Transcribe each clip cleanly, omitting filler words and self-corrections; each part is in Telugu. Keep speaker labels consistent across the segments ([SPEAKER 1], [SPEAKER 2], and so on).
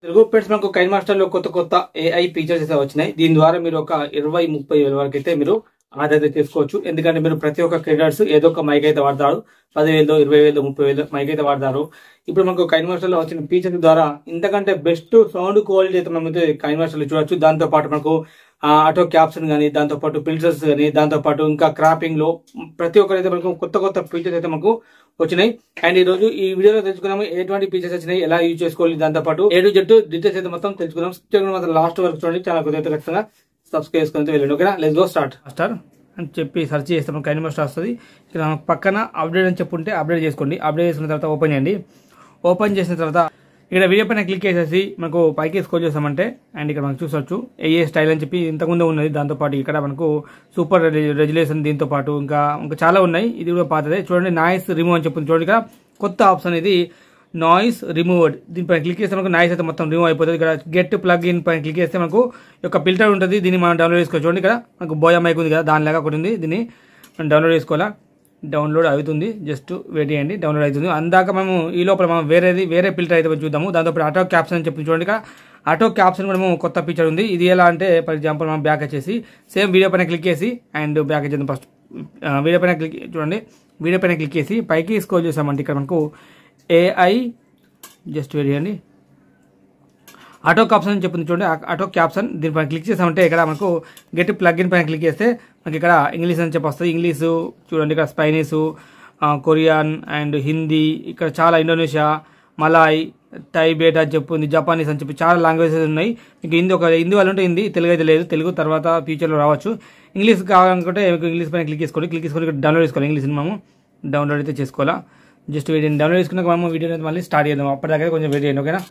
[SPEAKER 1] తెలుగు ఫ్రెండ్స్ మనకు కైన్ మాస్టర్ లో కొత్త కొత్త ఏఐ ఫీచర్స్ అయితే వచ్చినాయి. దీని ద్వారా మీరు ఒక 20-30 వేల వరకు అయితే మీరు ఆదాయం చేసుకోవచ్చు. ఎందుకంటే మీరు ప్రతి ఒక్క క్రెడిట్స్ ఏదో ఒక మైక్ అయితే వాడతారు. 10,000, 20,000, 30,000 మైక్ అయితే వాడతారు. ఇప్పుడు మనకు కైన్ మాస్టర్ లో వచ్చిన ఫీచర్ ద్వారా ఇంతకంటే బెస్ట్ సౌండ్ క్వాలిటీ అయితే మనం అయితే కైన్ మాస్టర్ లో చూడొచ్చు. దాంతో పాటు మనకు ఆటో క్యాప్షన్ కానీ, దాంతో పాటు ఫిల్టర్స్ కానీ, దాంతో పాటు ఇంకా క్రాపింగ్ లో ప్రతి ఒక్కరైతే మనకు కొత్త కొత్త ఫీచర్స్ అయితే మనకు వచ్చినాయి. అండ్ ఈ రోజు ఈ వీడియోలో తెలుసుకున్నాము ఎటువంటి ఫీచర్స్ వచ్చినాయి, ఎలా యూజ్ చేసుకోవాలి, దాంతో పాటు A to Z డీటెయిల్స్ అయితే మొత్తం తెలుసుకున్నాం. మాత్రం లాస్ట్ వరకు చూడండి, చాలా కొద్దిగా ఖచ్చితంగా సబ్స్క్రైబ్ చేసుకుని వెళ్ళండి. ఓకేనా, లెట్స్ గో స్టార్ట్. స్టార్ అని చెప్పి సెర్చ్ చేస్తాం, కైన్ మాస్టర్ వస్తుంది. ఇక్కడ పక్కన అప్డేట్ అని చెప్పుంటే అప్డేట్ చేసుకోండి. అప్డేట్ చేసుకున్న తర్వాత ఓపెన్ చేయండి. ఓపెన్ చేసిన తర్వాత ఇక్కడ వీడియో పైన క్లిక్ చేసేసి మనకు పైకి స్క్రోల్ చేస్తామంటే అండ్ ఇక్కడ మనకు చూసొచ్చు ఏ స్టైల్ అని చెప్పి ఇంతకుముందు ఉన్నది. దాంతోపాటు ఇక్కడ మనకు సూపర్ రెజల్యూషన్, దీంతో పాటు ఇంకా చాలా ఉన్నాయి. ఇది కూడా పాతదే. చూడండి, నాయిస్ రిమూవ్ అని చెప్పింది. చూడండి, ఇక్కడ కొత్త ఆప్షన్ ఇది నాయిస్ రిమూవ్డ్. దీనిపైన క్లిక్ చేస్తే మనకు నాయిస్ అయితే మొత్తం రిమూవ్ అయిపోతుంది. ఇక్కడ గెట్ ప్లగ్ ఇన్ పైన క్లిక్ చేస్తే మనకు ఒక ఫిల్టర్ ఉంటుంది. దీన్ని మనం డౌన్లోడ్ చేసుకోవచ్చు. చూడండి, ఇక్కడ మనకు బోయా మైక్ ఉంది కదా, దానిలాగా ఒకటి ఉంది. దీన్ని మనం డౌన్లోడ్ చేసుకోవాలా. డౌన్లోడ్ అవుతుంది, జస్ట్ వెయిట్ చేయండి, డౌన్లోడ్ అవుతుంది. అందాక మేము ఈ లోపల మనం వేరే ఫిల్టర్ అయితే చూద్దాము. దాంతోపాటు ఆటో క్యాప్షన్ అని చెప్పి చూడండి, ఇక్కడ ఆటో క్యాప్షన్ కూడా మేము కొత్త ఫీచర్ ఉంది. ఇది ఎలా అంటే ఫర్ ఎగ్జాంపుల్ మనం బ్యాక్ వచ్చేసి సేమ్ వీడియో పైన క్లిక్ చేసి అండ్ బ్యాక్ వచ్చేది ఫస్ట్ వీడియో పైన క్లిక్ చూడండి. వీడియో పైన క్లిక్ చేసి పైకి స్క్రోల్ చేసామంటే ఇక్కడ మనకు ఏఐ జస్ట్ వెయిట్ చేయండి, ఆటో క్యాప్షన్ అని చెప్పింది. చూడండి, ఆటో క్యాప్షన్ దీనిపైన క్లిక్ చేసామంటే ఇక్కడ మనకు గెట్ ప్లగ్ ఇన్ పైన క్లిక్ చేస్తే మనకి ఇక్కడ ఇంగ్లీష్ అని చెప్పి వస్తుంది. ఇంగ్లీషు చూడండి, ఇక్కడ స్పైనీస్, కొరియన్ అండ్ హిందీ, ఇక్కడ చాలా ఇండోనేషియా, మలాయ్, టైబేట్ అని చెప్పింది, జపానీస్ అని చెప్పి చాలా లాంగ్వేజెస్ ఉన్నాయి. మీకు హిందీ వాళ్ళు ఉంటే హిందీ, తెలుగు అయితే లేదు. తెలుగు తర్వాత ఫ్యూచర్లో రావచ్చు. ఇంగ్లీష్ కావాలనుకుంటే మీకు ఇంగ్లీష్ పైన క్లిక్ చేసుకోండి. క్లిక్ చేసుకొని ఇక్కడ డౌన్లోడ్ చేసుకోవాలి. ఇంగ్లీష్ మనము డౌన్లోడ్ అయితే చేసుకోవాలా. జస్ట్ వెయిట్ చేయండి. డౌన్లోడ్ చేసుకున్నాక మనము వీడియో అయితే మళ్ళీ స్టార్ట్ చేద్దాం. అప్పటిదాకా కొంచెం వెయిట్ చేయండి. ఓకేనా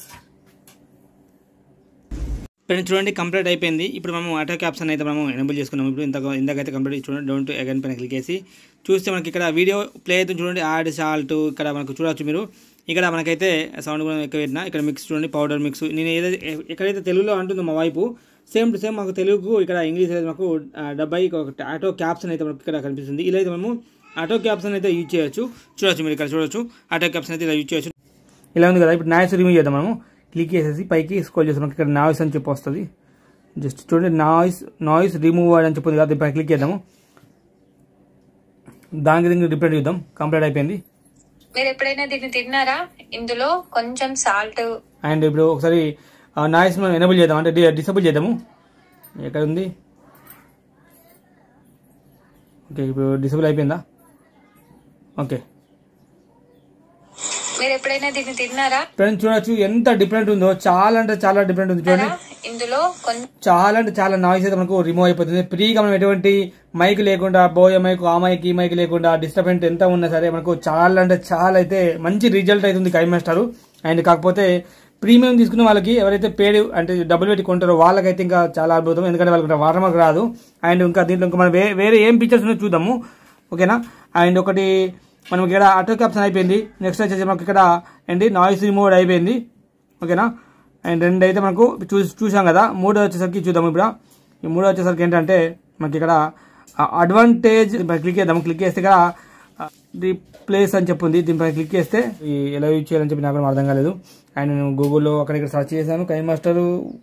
[SPEAKER 1] ఫ్రెండ్స్, చూడండి కంప్లీట్ అయిపోయింది. ఇప్పుడు మనం ఆటో క్యాప్షన్ అయితే మనం ఎనేబుల్ చేసుకున్నాము. ఇప్పుడు ఇంతకైతే కంప్లీట్ చూడండి. డౌన్ టు అగైన్ పైన క్లిక్ చేసి చూస్తే మనకి ఇక్కడ వీడియో ప్లే అయితే చూడండి. యాడ్ సాల్ట్ ఇక్కడ మనకు చూడవచ్చు మీరు. ఇక్కడ మనకైతే సౌండ్ కూడా ఎక్కువ పెట్టినా. ఇక్కడ మిక్స్ చూడండి, పౌడర్ మిక్స్. నేను ఏదైతే ఎక్కడైతే తెలుగులో అంటుందో మా వైపు సేమ్ టు సేమ్ మాకు తెలుగు ఇక్కడ ఇంగ్లీష్ అయితే మాకు 70 ఆటో క్యాప్షన్ అయితే మనకి ఇక్కడ కనిపిస్తుంది. ఇలా అయితే మనము ఆటో క్యాప్షన్ అయితే యూజ్ చేయొచ్చు. చూడొచ్చు మీరు, ఇక్కడ చూడొచ్చు ఆటో క్యాప్షన్ అయితే ఇలా యూజ్ చేయొచ్చు. ఇలా ఉంది కదా. ఇప్పుడు నాయిస్ రిమూవ్ చేద్దాం. మనము క్లిక్ చేసేసి పైకి స్క్రోల్ చేస్తాం. ఇక్కడ నాయిస్ అని చెప్పి వస్తుంది. జస్ట్ చూడండి, నాయిస్ రిమూవ్ అని చెప్పింది కదా, దీనిపైన క్లిక్ చేద్దాము. దానికి దీనికి డిఫరెంట్ చూద్దాం. కంప్లీట్ అయిపోయింది.
[SPEAKER 2] మీరు ఎప్పుడైనా దీన్ని తిన్నారా? ఇందులో కొంచెం సాల్ట్
[SPEAKER 1] అండ్ ఇప్పుడు ఒకసారి నాయిస్ మనం ఎనేబుల్ చేద్దాం, అంటే డిసేబుల్ చేద్దాము. ఎక్కడ ఉంది? ఓకే, ఇప్పుడు డిసేబుల్ అయిపోయిందా? ఓకే,
[SPEAKER 2] మీరు ఎప్పుడైనా దీన్ని తిన్నారా?
[SPEAKER 1] ఫ్రెండ్స్ చూడొచ్చు ఎంత డిఫరెంట్ ఉందో. చాలా అంటే చాలా డిఫరెంట్ ఉంది. చూడండి,
[SPEAKER 2] ఇందులో
[SPEAKER 1] చాలా అంటే చాలా నాయిస్ అయితే మనకు రిమూవ్ అయిపోతుంది. ఫ్రీగా మనం ఎటువంటి మైక్ లేకుండా, బోయ మైక్, ఆ మైక్, ఈ మైక్ లేకుండా, డిస్టర్బెంట్ ఎంత ఉన్నా సరే మనకు చాలా అంటే చాలా అయితే మంచి రిజల్ట్ అవుతుంది కైన్ మాస్టర్. అండ్ కాకపోతే ప్రీమియం తీసుకున్న వాళ్ళకి, ఎవరైతే పేడ్ అంటే డబ్బులు పెట్టి కొంటారో వాళ్ళకైతే ఇంకా చాలా అద్భుతం. ఎందుకంటే వాళ్ళకి వాటర్మార్క్ రాదు. అండ్ ఇంకా దీంట్లో ఇంకా మనం వేరే ఏం ఫీచర్స్ ఉన్నాయో చూద్దాము. ఓకేనా, అండ్ ఒకటి మనకి ఇక్కడ ఆటో క్యాప్షన్ అయిపోయింది. నెక్స్ట్ వచ్చేసి మనకి ఇక్కడ ఏంటి నాయిస్ రిమూవ్ అయిపోయింది. ఓకేనా, అండ్ రెండు అయితే మనకు చూసాం కదా. మూడో వచ్చేసరికి చూద్దాం. ఇప్పుడు ఈ మూడో వచ్చేసరికి ఏంటంటే మనకి ఇక్కడ అడ్వాంటేజ్ క్లిక్ చేద్దాం. క్లిక్ చేస్తే ఇక్కడ రీప్లేస్ అని చెప్పింది. దీనిపై క్లిక్ చేస్తే ఎలా యూజ్ చేయాలని చెప్పి నాకు అర్థం కాలేదు. అండ్ నేను గూగుల్లో అక్కడ ఇక్కడ సెర్చ్ చేశాను. కైన్ మాస్టర్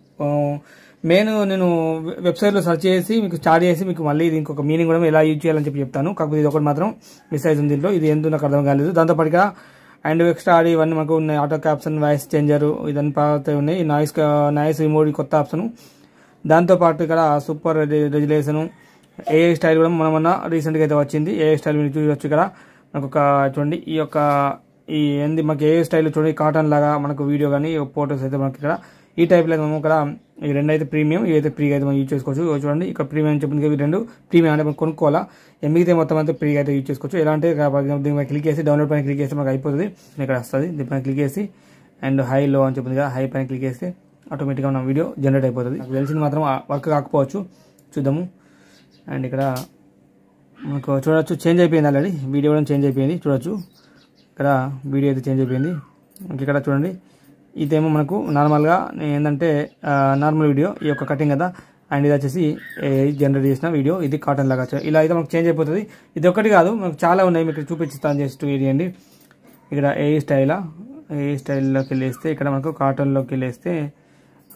[SPEAKER 1] నేను వెబ్సైట్లో సెర్చ్ చేసి మీకు స్టార్ట్ చేసి మీకు మళ్ళీ ఇది ఇంకొక మీనింగ్ కూడా ఎలా యూజ్ చేయాలని చెప్పి చెప్తాను. కాకపోతే ఇది ఒకటి మాత్రం మిస్ అవుతుంది దీంట్లో. ఇది ఎందుకు నాకు అర్థం కాలేదు. దాంతోపాటుగా అండ్ ఎక్స్ట్రా ఆడి ఇవన్నీ మనకు ఉన్నాయి. ఆటో క్యాప్షన్, వాయిస్ చేంజర్, ఇవన్నీ పాత ఉన్నాయి. నాయిస్ రిమూవ్ కొత్త ఆప్షన్. దాంతోపాటు ఇక్కడ సూపర్ రెజల్యూషన్, ఏఐ స్టైల్ కూడా మొన్న రీసెంట్గా అయితే వచ్చింది. ఏఐ స్టైల్ మీరు చూడవచ్చు. ఇక్కడ మనకు ఒక చూడండి, ఈ ఏంది మనకి ఏఐ స్టైల్ చూడండి, కాటన్ లాగా మనకు వీడియో కానీ ఫొటోస్ అయితే మనకి ఇక్కడ ఈ టైప్లో అయితే మనం ఇక్కడ ఈ రెండు అయితే ప్రీమియం, ఇవి అయితే ఫ్రీగా అయితే మనం యూజ్ చేసుకోవచ్చు. చూడండి, ఇక్కడ ప్రీమియం చెప్పింది. ఇవి రెండు ప్రీమియం అంటే మనం కొనుక్కోవాలా. మిగతా మొత్తం అయితే ఫ్రీగా అయితే యూజ్ చేసుకోవచ్చు. ఎలా అంటే దీనిపై క్లిక్ చేసి డౌన్లోడ్ పైన క్లిక్ చేస్తే మనకు అయిపోతుంది. ఇక్కడ వస్తుంది. దీనిపైన క్లిక్ చేసి అండ్ హై లో అని చెప్పింది కదా, హై పైన క్లిక్ చేస్తే ఆటోమేటిక్గా మన వీడియో జనరేట్ అయిపోతుంది. నాకు తెలిసింది మాత్రం వర్క్ కాకపోవచ్చు, చూద్దాము. అండ్ ఇక్కడ మనకు చూడవచ్చు చేంజ్ అయిపోయింది. ఆల్రెడీ వీడియో కూడా చేంజ్ అయిపోయింది. చూడవచ్చు, ఇక్కడ వీడియో అయితే చేంజ్ అయిపోయింది. ఇక్కడ చూడండి, ఇదేమో మనకు నార్మల్గా ఏంటంటే నార్మల్ వీడియో, ఈ యొక్క కటింగ్ కదా. అండ్ ఇది వచ్చేసి జనరేట్ చేసిన వీడియో, ఇది కాటన్ లాగా ఇలా అయితే మనకు చేంజ్ అయిపోతుంది. ఇది ఒకటి కాదు, మనకు చాలా ఉన్నాయి. మీకు చూపిస్తాను, జస్ట్ వేయండి. ఇక్కడ ఏ స్టైల్లోకి వెళ్ళేస్తే ఇక్కడ మనకు కాటన్లోకి వెళ్ళేస్తే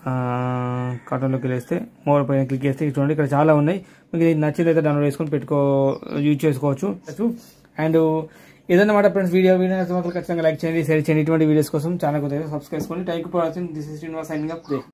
[SPEAKER 1] కార్టూన్లోకి వెళ్ళేస్తే మోర్ పైన క్లిక్ చేస్తే చూడండి ఇక్కడ చాలా ఉన్నాయి. మీకు ఇది నచ్చిందైతే డౌన్లోడ్ చేసుకొని యూజ్ చేసుకోవచ్చు. అండ్ ఏదన్నమాట ఫ్రెండ్స్, వీడియో ఖచ్చితంగా లైక్ చేయండి, షేర్ చేయండి. ఇటువంటి వీడియోస్ కోసం ఛానల్ కొద్దిగా సబ్స్క్రైబ్ చేసుకోండి. Thank you for watching. This is Srinivas signing up.